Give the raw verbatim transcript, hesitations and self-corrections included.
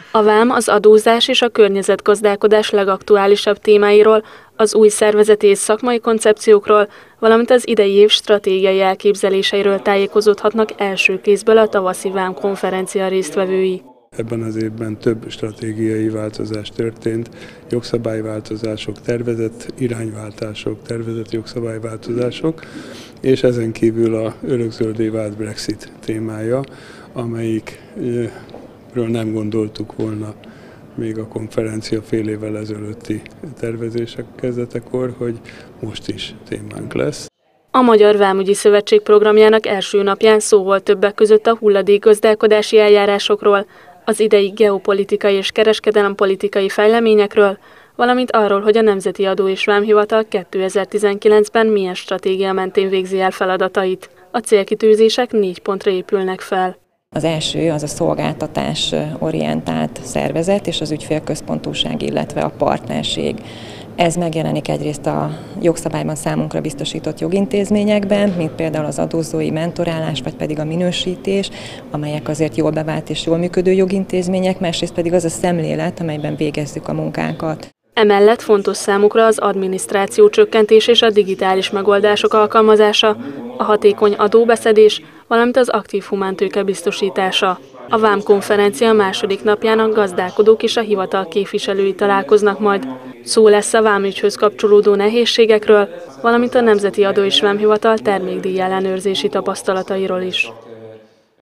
A vám az adózás és a környezetgazdálkodás legaktuálisabb témáiról, az új szervezeti és szakmai koncepciókról, valamint az idei év stratégiai elképzeléseiről tájékozódhatnak első kézből a tavaszi vám konferencia résztvevői. Ebben az évben több stratégiai változás történt, jogszabályváltozások, tervezett irányváltások, tervezett jogszabályváltozások, és ezen kívül a örökzöldé vált Brexit témája, amelyikről nem gondoltuk volna még a konferencia fél évvel ezelőtti tervezések kezdetekor, hogy most is témánk lesz. A Magyar Vámügyi Szövetség programjának első napján szó volt többek között a hulladékgazdálkodási eljárásokról, az idei geopolitikai és kereskedelempolitikai fejleményekről, valamint arról, hogy a Nemzeti Adó és Vámhivatal kétezer-tizenkilencben milyen stratégia mentén végzi el feladatait. A célkitűzések négy pontra épülnek fel. Az első az a szolgáltatás orientált szervezet és az ügyfélközpontúság, illetve a partnerség. Ez megjelenik egyrészt a jogszabályban számunkra biztosított jogintézményekben, mint például az adózói mentorálás, vagy pedig a minősítés, amelyek azért jól bevált és jól működő jogintézmények, másrészt pedig az a szemlélet, amelyben végezzük a munkánkat. Emellett fontos számukra az adminisztráció csökkentés és a digitális megoldások alkalmazása, a hatékony adóbeszedés, valamint az aktív humántőke biztosítása. A vám konferencia második napján a gazdálkodók és a hivatal képviselői találkoznak majd. Szó lesz a vámügyhöz kapcsolódó nehézségekről, valamint a Nemzeti Adó és Vámhivatal termékdíj ellenőrzési tapasztalatairól is.